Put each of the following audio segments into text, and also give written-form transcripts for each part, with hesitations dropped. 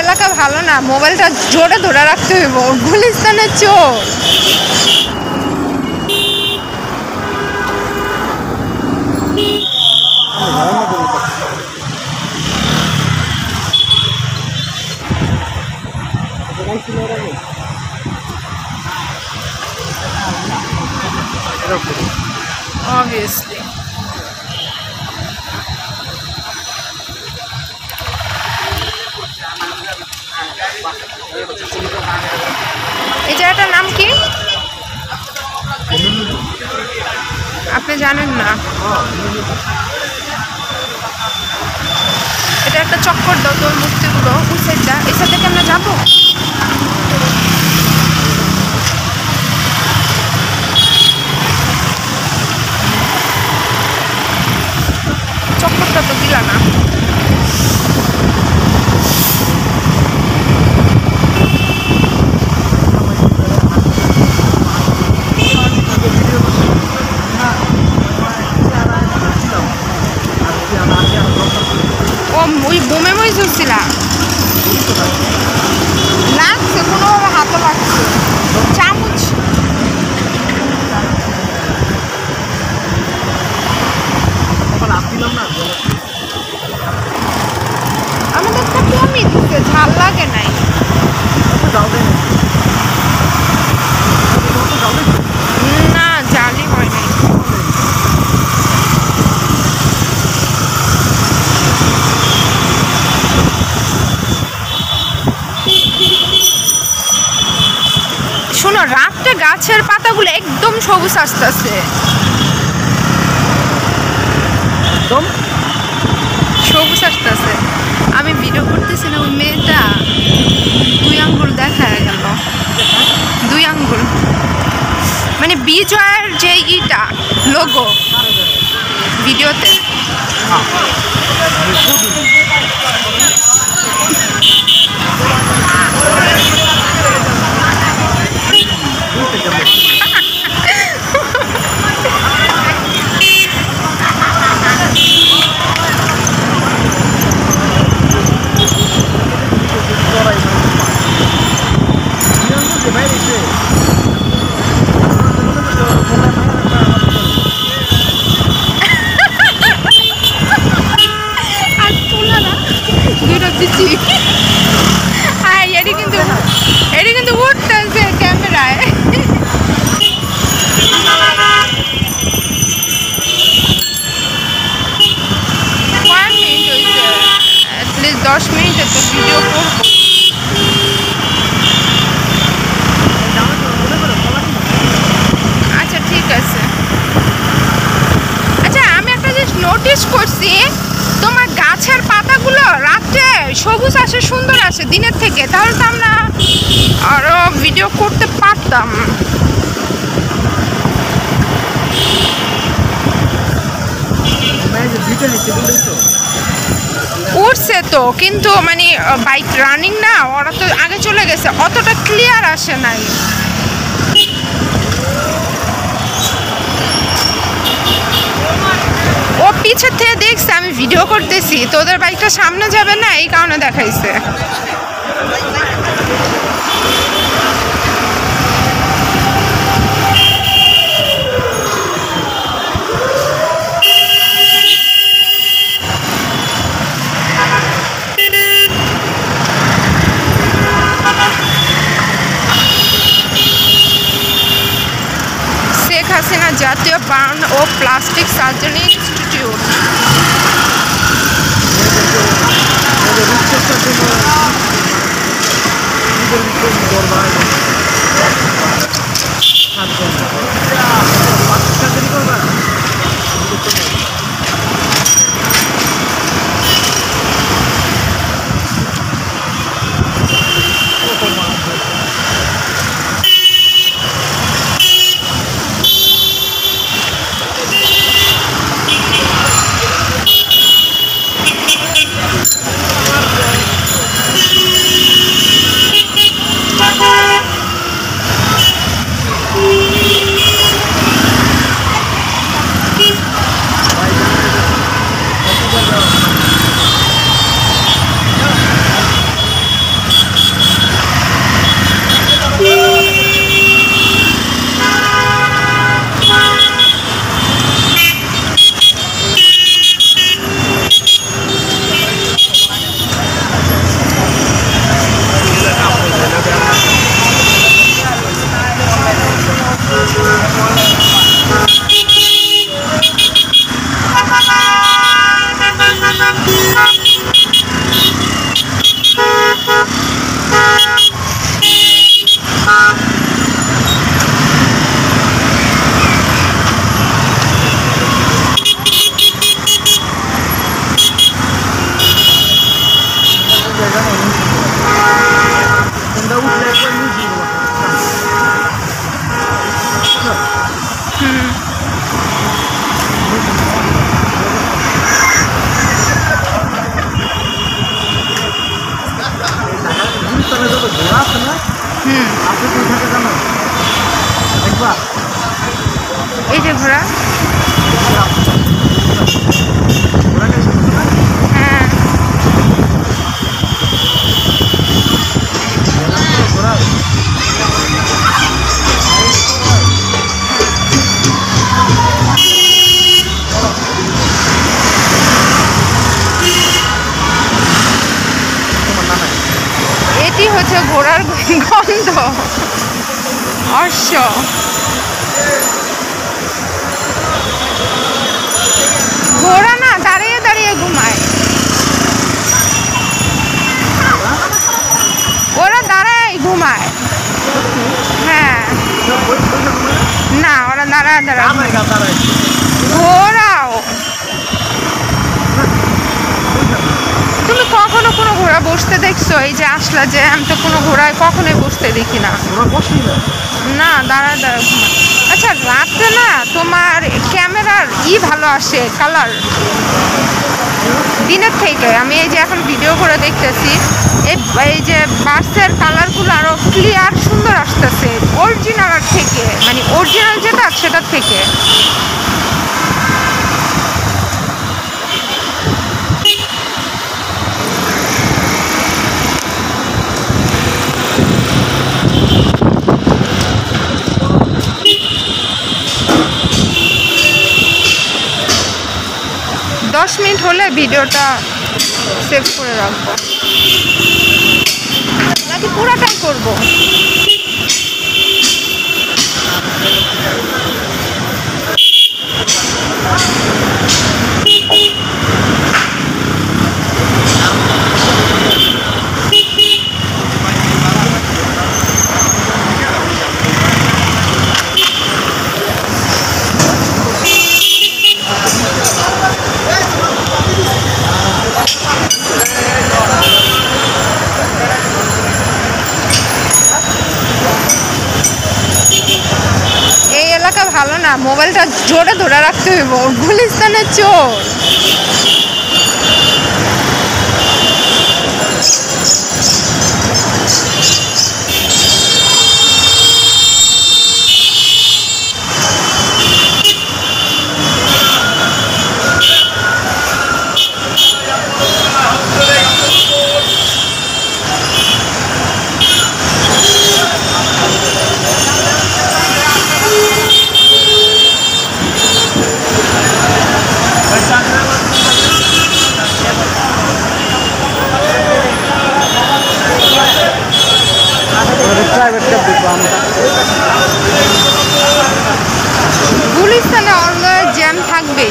এলাকা ভালো না, মোবাইলটা জোরে ধরে রাখতে হইব, গুলিস্তানের চোর। Obviously. এই জায়গাটার নাম কি আপনি জানেন না? এটা একটা চক্কর দাও তোর মূর্তিগুলো ওই সাইডটা, এই সাইড থেকে আমরা যাবো। চক্করটা তো দিলা না। ওই বোমে মই ঝুলছিল লাগছে, কোনোভাবে হাতে লাগছে চামচ। আমাদের তো কমই দিচ্ছে, ঝাল লাগে নাই। না জালই হয় নাই। শোনো, রাত্রে গাছের পাতাগুলো একদম সবুজ আসতেছে, সবুজ আসতেছে। আমি ভিডিও করতেছি না, ওই মেয়েটা 2 আঙ্গুল দেখা গেল, 2 আঙ্গুল মানে বিজয়ের যে ইটা লোগো ভিডিওতে। এটি কিন্তু উঠতেছে ক্যামেরায়। 10 মিনিটে তো ভিডিও করবো। আচ্ছা ঠিক আছে। আচ্ছা আমি একটা জিনিস নোটিস করছি, তোমার গাছের পাতাগুলো রাত্রে সবুজ আসে, সুন্দর আসে দিনের থেকে, তাহলে তো আমরা আরো ভিডিও করতে পারতাম। উঠছে তো, কিন্তু মানে বাইক রানিং না, ওরা তো আগে চলে গেছে, অতটা ক্লিয়ার আসে নাই। ও পিছের থেকে দেখছে আমি ভিডিও করতেছি, তোদের বাইকটা সামনে যাবে না, এই কারণে দেখাইছে। শেখ হাসিনা জাতীয় বার্ন ও প্লাস্টিক সার্জারি ইনস্টিটিউট। হচ্ছে ঘোড়ার গন্ধ। অশ্ব ঘোড়া না দাঁড়িয়ে দাঁড়িয়ে ঘুমায়, ওরা দাঁড়ায় ঘুমায়। হ্যাঁ না, ওরা দাঁড়ায় দাঁড়ায় ঘোড়াও। তুমি কখনো কোনো ঘোড়া বসতে দেখছো? এই যে আসলা যে, আমি তো কোনো ঘোড়ায় কখনোই বসতে দেখি না। না, দাঁড়ায় দাঁড়ায় ঘুমায়। আচ্ছা রাত্রে না তোমার ক্যামেরার ভালো আসে কালার দিনের থেকে। আমি এই যে এখন ভিডিও করে দেখতেছি, এই যে বাসের কালারগুলো আরো ক্লিয়ার সুন্দর আসতেছে অরিজিনাল থেকে, মানে অরিজিনাল যেটা সেটার থেকে। 10 মিনিট হলে ভিডিওটা সেভ করে রাখবো, নাকি পুরাটাই করবো? ভালো না, মোবাইলটা জোরে ধরে রাখতে হইব, গুলিস্তানের চোর। গুলিস্তানে অলওয়েজ জ্যাম থাকবে।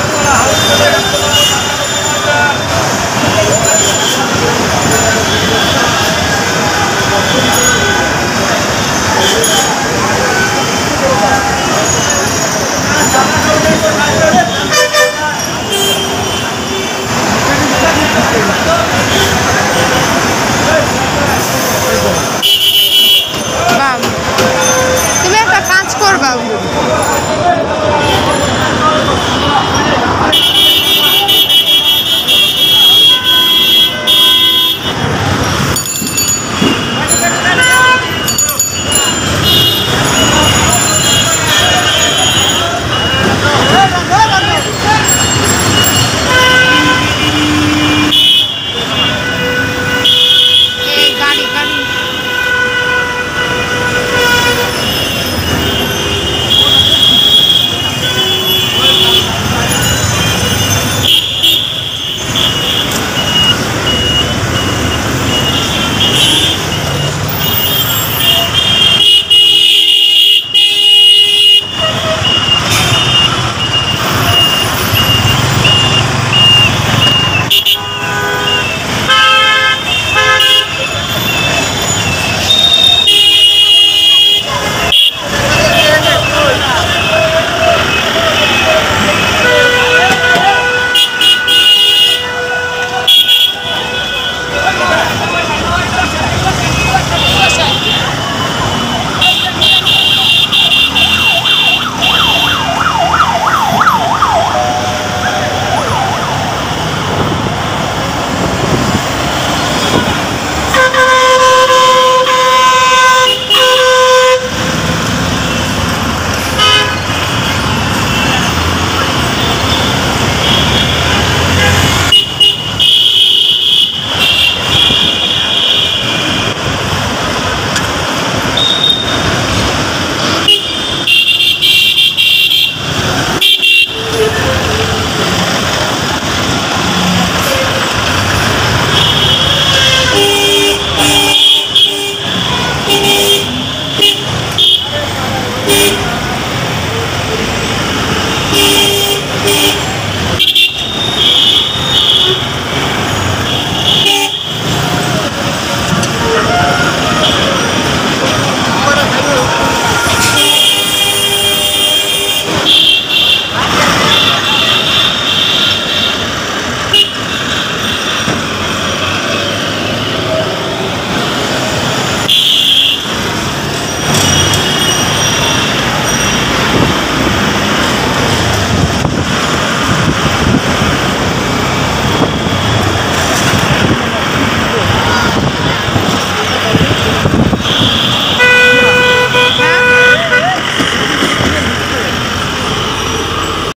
তুমি একটা কাজ করবা,